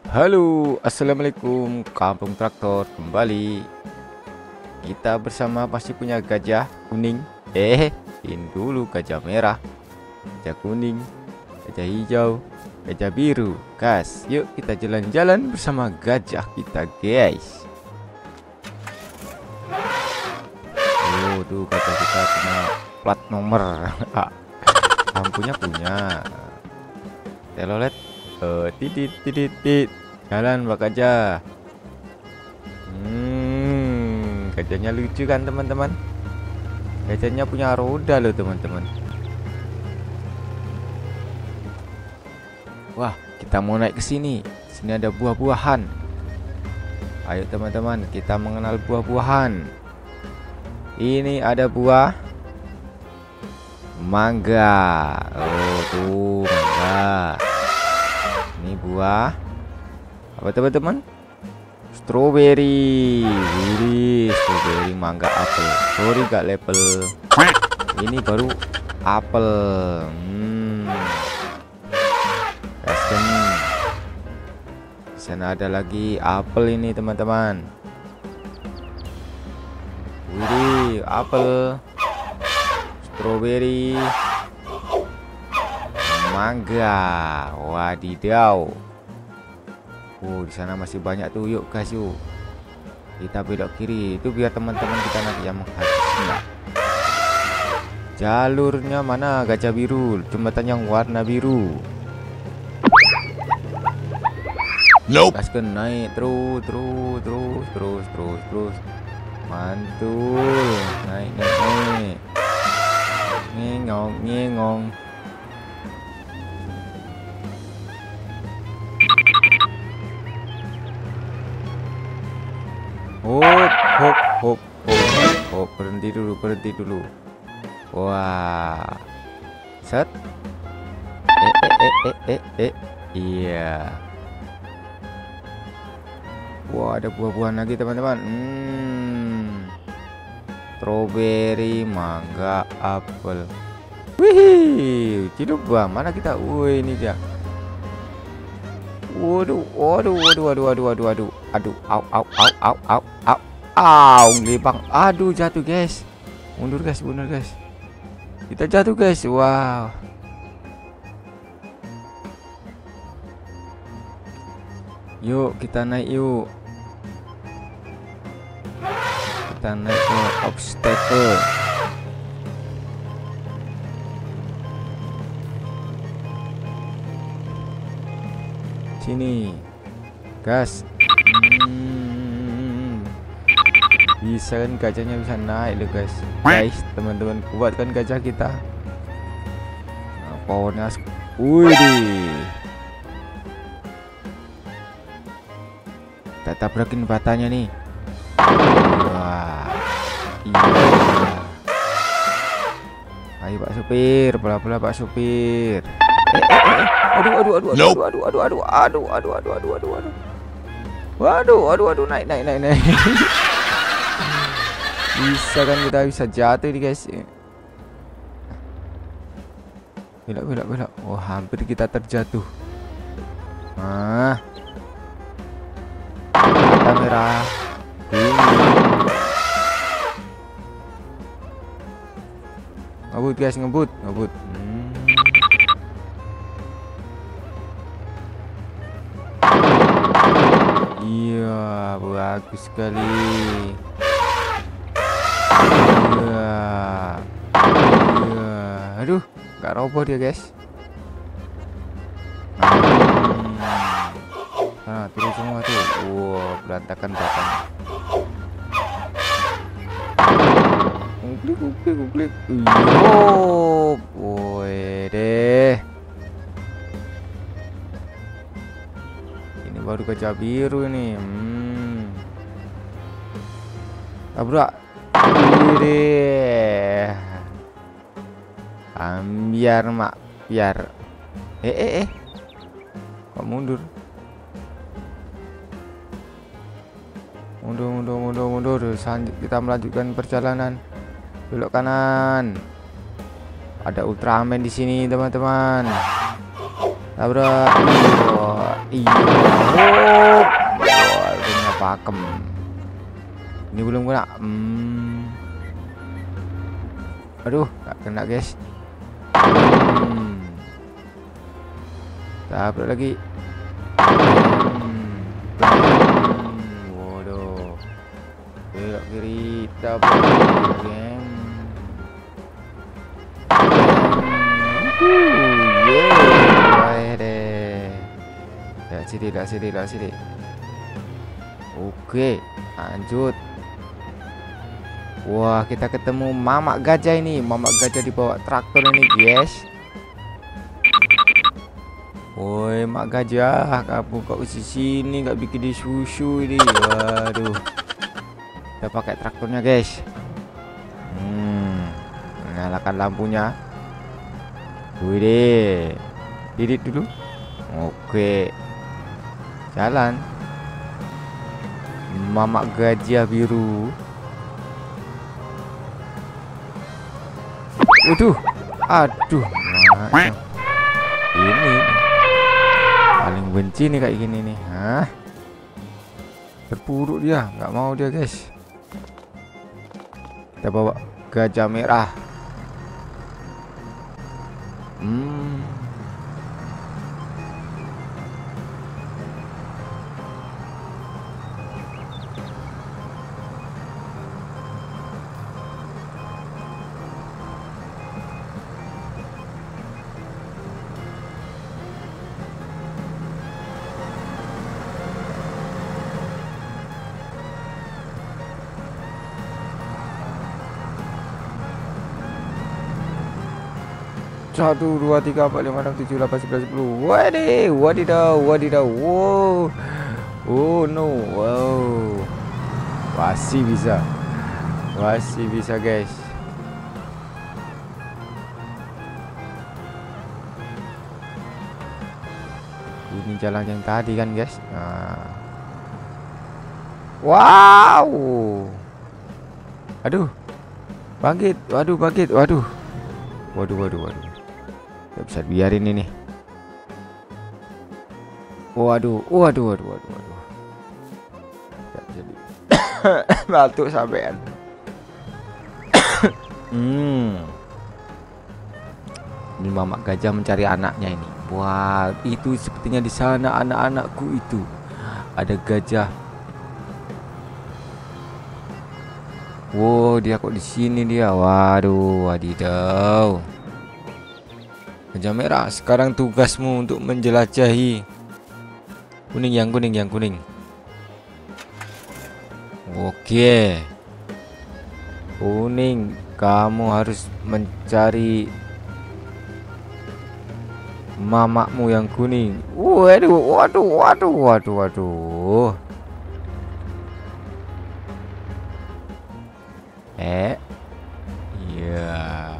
Halo, assalamualaikum, Kampung Traktor kembali. Kita bersama pasti punya gajah kuning. Ini dulu gajah merah, gajah kuning, gajah hijau, gajah biru. Gas, yuk kita jalan-jalan bersama gajah kita, guys. Oh, tuh gajah kita punya plat nomor. Lampunya punya. Telolet. Titit titit tit. Jalan Mbak Gajah. Gajahnya lucu kan teman-teman. Gajahnya punya roda loh teman-teman. Wah, kita mau naik ke sini. Sini ada buah-buahan. Ayo teman-teman, kita mengenal buah-buahan. Ini ada buah mangga. Oh tuh mangga. Ini buah apa teman-teman? Strawberry. Wih, strawberry, mangga, apel. Sorry gak level. Ini baru apel. Kasih. Di sana ada lagi apel ini teman-teman. Wih, apel, strawberry, mangga. Wadidaw. Oh, di sana masih banyak tuh. Yuk guys, yuk. Kita belok kiri. Itu biar teman-teman kita nanti yang menghabisnya. Jalurnya mana? Gajah biru. Jembatan yang warna biru. Nope. Gaskan naik terus. Mantul. Naik. Ngengong. Hop, berhenti dulu. Wah, set. Iya. Wah, ada buah-buahan lagi teman-teman. Strawberry, mangga, apel. Wih, hidup buah. Mana kita? Wih, ini dia. Waduh. Aduh, au, ngelibang. Aduh, jatuh guys. Mundur guys. Kita jatuh guys. Wow. Yuk, kita naik yuk. Kita naik ke obstacle. Sini. Gas. Bisa kan gajahnya bisa naik loh guys. Teman-teman, kuat kan gajah kita. Nah, pohonnya. Wih. Kita tabrakin batanya nih. Wah. Iya. Ayo Pak Supir, pelan-pelan Pak Supir. Waduh, naik. Bisa kan kita bisa jatuh nih guys. Belok. Oh, hampir kita terjatuh. Kamera. Ngebut guys, ngebut. Iya, bagus sekali. Iya. Aduh, nggak roboh dia guys. Nah, turun semua tuh. Wow, berantakan batang. Klik. Yo, boy deh. Ini baru gajah biru ini. Tabrak. Deh. Biar mak, biar. Kok mundur? Mundur. Kita melanjutkan perjalanan. Belok kanan. Ada Ultraman di sini, teman-teman. Tabrak. Iya. Wah, punya pakem. Ini belum kena. Aduh, nggak kena guys. Tabrak lagi. Waduh. Belok kiri, tabrak. Lihat sini. Oke, lanjut. Wah, kita ketemu mamak gajah ini. Mamak gajah dibawa traktor ini, guys. Woi, mak gajah, kamu kok di sini nggak bikin di susu ini? Waduh. Kita pakai traktornya, guys. Nyalakan lampunya. Wih, didit dulu. Oke. Jalan. Mamak gajah biru. Waduh. Aduh. Ini paling benci nih kayak gini nih. Hah? Terpuruk dia, nggak mau dia, guys. Kita bawa gajah merah. Satu, dua, tiga, empat, lima, enam, tujuh, delapan, 11, 10. Wadidaw. Wow. Oh no. Wow. Masih bisa, guys. Ini jalan yang tadi kan, guys. Wow. Aduh. Bangkit. Waduh. Gak bisa biarin ini. Waduh. Gak jadi. Batuk sampean. Ini mamak gajah mencari anaknya ini. Wah, itu sepertinya di sana anak-anakku itu. Ada gajah. Wow, dia kok di sini dia. Waduh, wadidaw. Gajah merah, sekarang tugasmu untuk menjelajahi. Yang kuning. Oke. Kuning, kamu harus mencari mamakmu yang kuning. Waduh. Iya.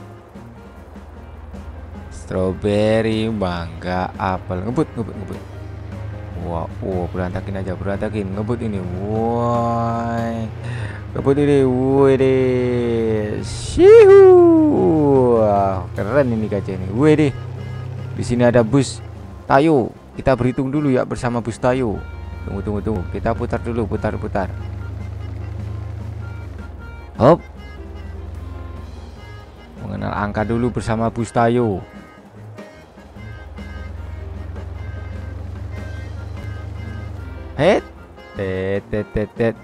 Strawberry, mangga, apel. Ngebut. Wah, berantakin. Ngebut ini. Woi. Ngebut ini. Woi deh. Shihu. Wah, keren ini gajah ini. Woi deh. Di sini ada bus Tayo. Kita berhitung dulu ya bersama bus Tayo. Tunggu. Kita putar dulu, putar. Hop. Mengenal angka dulu bersama bus Tayo. Tet.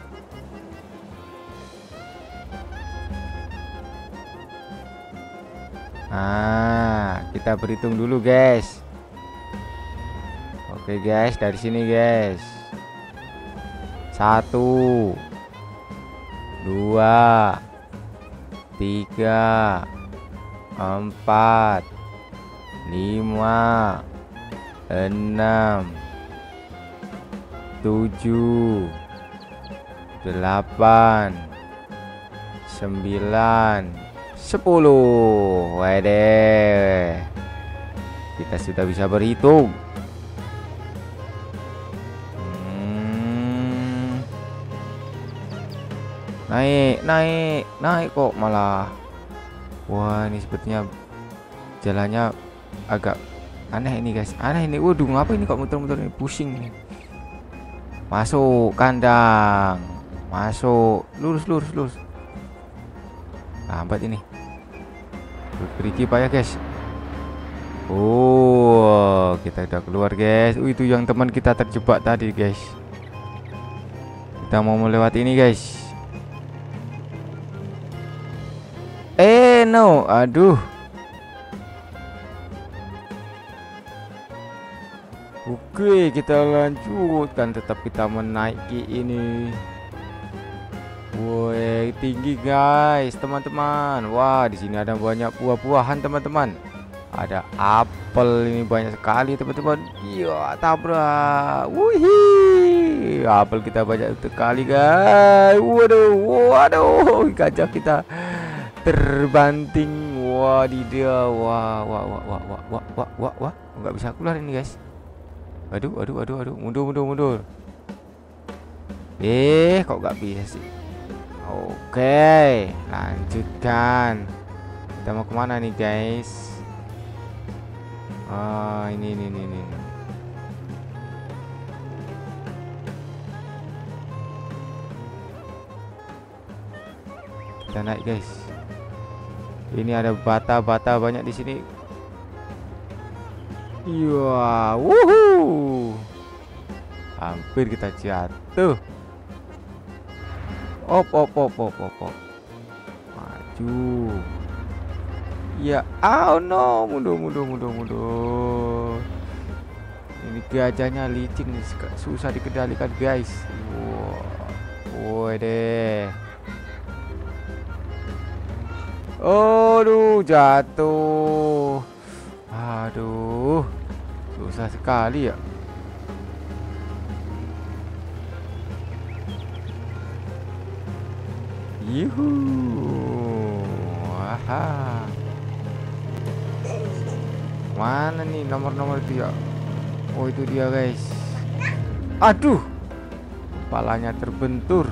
Kita berhitung dulu, guys. Oke, guys, dari sini, guys. 1 2 3 4 5 6 7 8 9 10. Wede, kita sudah bisa berhitung. Naik kok malah. Wah, ini sepertinya jalannya agak Aneh ini guys, aneh ini. Waduh, ngapa ini kok muter-muter ini, pusing nih. Masuk kandang. Masuk. Lurus, lurus, lurus. Lambat ini. Beriki pak ya guys. Oh, kita udah keluar guys. Itu yang teman kita terjebak tadi guys. Kita mau melewati ini guys. No, aduh. Oke, kita lanjutkan. Tetap kita menaiki ini. Woi, tinggi guys, teman-teman. Wah, di sini ada banyak buah-buahan, teman-teman. Ada apel ini banyak sekali, teman-teman. Iya, tabrak. Wih, apel kita banyak sekali, guys. Waduh, waduh, gajah kita terbanting. Wah, di dia. Wah, wah, wah, wah, wah, wah, wah, wah, wah. Nggak bisa keluar ini, guys. Aduh, aduh, aduh, aduh. Mundur, mundur, mundur. Kok nggak bisa sih? Oke, lanjutkan. Kita mau kemana nih guys? Oh, ini. Kita naik guys. Ini ada bata-bata banyak di sini. Iya, wuhu. Hampir kita jatuh. Op. Maju. Ya, oh no, mundur. Ini gajahnya licin, susah dikendalikan guys. Woi deh. Aduh, jatuh. Aduh, susah sekali ya. Yuhu. Wah. Mana nih nomor-nomor itu ya? Oh, itu dia guys. Aduh, kepalanya terbentur.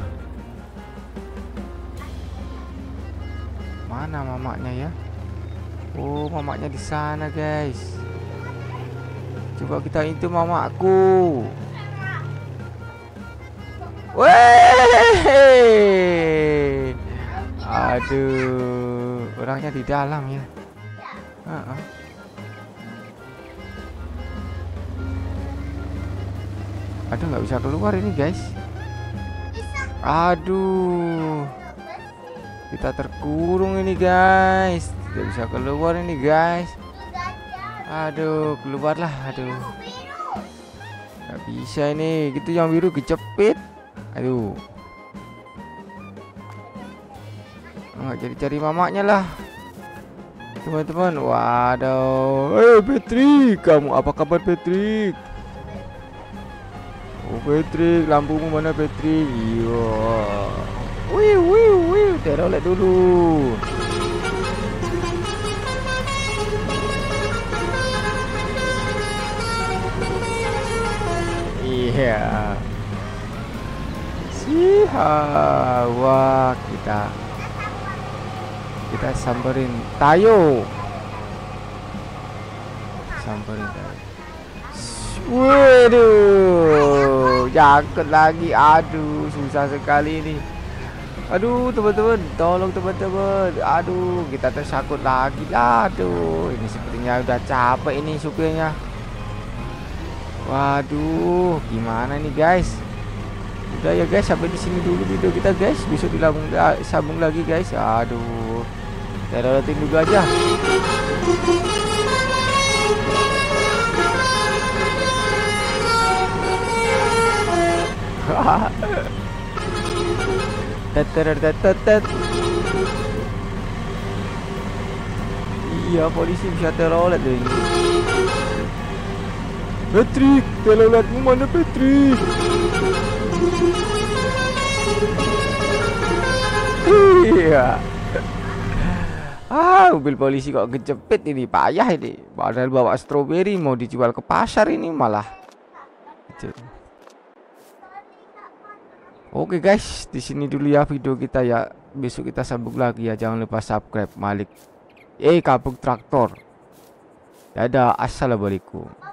Mana mamaknya ya? Oh, mamaknya di sana guys. Coba kita itu mamaku. Weh, aduh, orangnya di dalam ya. Aduh, nggak bisa keluar ini guys. Aduh, kita terkurung ini guys. Tidak bisa keluar ini guys. Aduh, keluarlah. Aduh, nggak bisa ini. Gitu yang biru kecepit. Aduh, nggak jadi cari mamaknya lah teman-teman. Waduh, Patrick, kamu apa kabar Patrick? Oh Patrick, lampumu mana Patrick? Iya. Wih, terolet dulu. Iya. Wah, kita samperin Tayo. Samperin Tayo. Waduh, jangkut lagi. Aduh, susah sekali ini. Aduh, teman-teman, tolong teman-teman. Aduh, kita tersangkut lagi. Aduh, ini sepertinya udah capek ini supirnya. Waduh, gimana nih guys? Udah ya guys, sampai di sini dulu video kita guys. Besok sambung lagi guys. Aduh, kita downloadin dulu aja. Iya, polisi bisa terolet deh ini. Patrick, teloletmu mana Patrick? Iya. Mobil polisi kok kejepit ini, payah ini. Padahal bawa stroberi mau dijual ke pasar ini malah. Oke guys, di sini dulu ya video kita ya. Besok kita sambung lagi ya. Jangan lupa subscribe. Malik Kampung Traktor. Dadah, assalamualaikum.